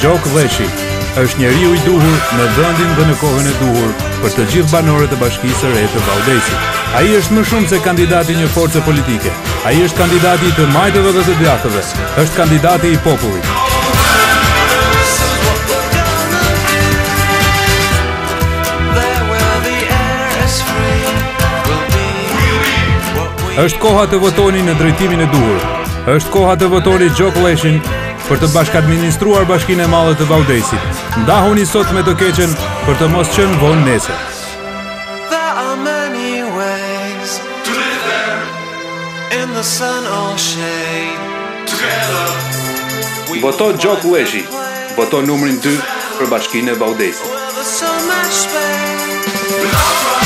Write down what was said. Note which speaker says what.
Speaker 1: Gjok Leshi është njeriu i duhur në vendin dhe në kohën e duhur për të gjithë banorët e Bashkisë së Re të Vaudesit. Ai është më shumë se kandidati i një force politike. Ai është kandidati i të majtëve dhe të djathtëve. Është kandidati i popullit. Është koha të votoni në drejtimin e duhur. Është koha të votoni Gjok Leshin për të bashkëadministruar Bashkinë e Madhe të Vaudesit. Ndahuni sot me të keqen për të mos qenë vonë nesër. Voto Gjok Leshi. Voto numrin 2 për Bashkinë e Vaudesit.